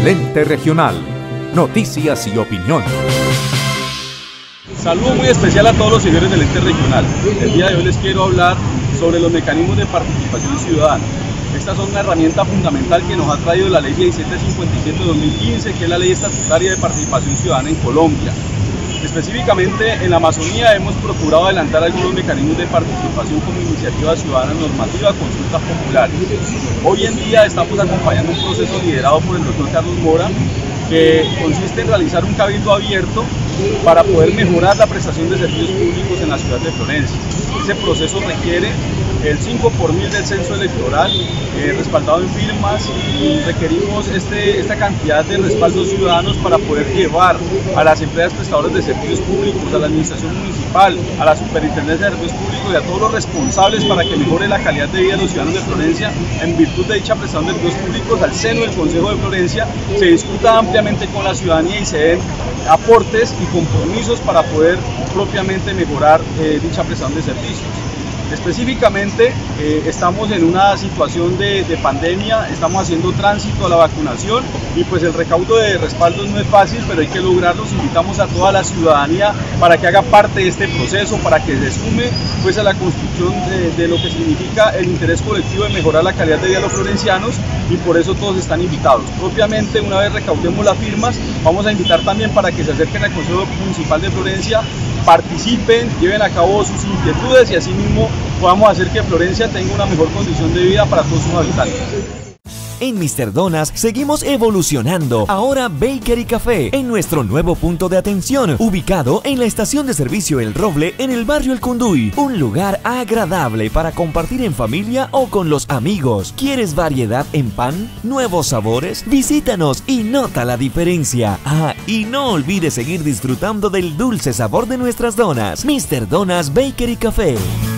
Lente Regional. Noticias y opinión. Saludo muy especial a todos los señores del Ente Regional. El día de hoy les quiero hablar sobre los mecanismos de participación ciudadana. Estas son una herramienta fundamental que nos ha traído la Ley 1757 de 2015, que es la Ley Estatutaria de Participación Ciudadana en Colombia. Específicamente en la Amazonía hemos procurado adelantar algunos mecanismos de participación como iniciativa ciudadana normativa, consultas populares. Hoy en día estamos acompañando un proceso liderado por el doctor Carlos Mora, que consiste en realizar un cabildo abierto para poder mejorar la prestación de servicios públicos en la ciudad de Florencia. Ese proceso requiere el 5 por 1000 del censo electoral, respaldado en firmas, y requerimos esta cantidad de respaldos ciudadanos para poder llevar a las empresas prestadoras de servicios públicos, a la administración municipal, a la superintendencia de servicios públicos y a todos los responsables para que mejore la calidad de vida de los ciudadanos de Florencia en virtud de dicha prestación de servicios públicos al seno del Consejo de Florencia, se discuta ampliamente con la ciudadanía y se den aportes y compromisos para poder propiamente mejorar dicha prestación de servicios. Específicamente estamos en una situación de pandemia, estamos haciendo tránsito a la vacunación y pues el recaudo de respaldos no es fácil, pero hay que lograrlo. Invitamos a toda la ciudadanía para que haga parte de este proceso, para que se sume pues a la construcción de lo que significa el interés colectivo de mejorar la calidad de vida de los florencianos, y por eso todos están invitados. Propiamente, una vez recaudemos las firmas, vamos a invitar también para que se acerquen al Consejo Municipal de Florencia, participen, lleven a cabo sus inquietudes y asimismo podamos hacer que Florencia tenga una mejor condición de vida para todos sus habitantes. En Mr. Donas seguimos evolucionando. Ahora Bakery Café, en nuestro nuevo punto de atención, ubicado en la estación de servicio El Roble, en el barrio El Cunduy. Un lugar agradable para compartir en familia o con los amigos. ¿Quieres variedad en pan? ¿Nuevos sabores? Visítanos y nota la diferencia. Ah, y no olvides seguir disfrutando del dulce sabor de nuestras donas. Mr. Donas Bakery Café.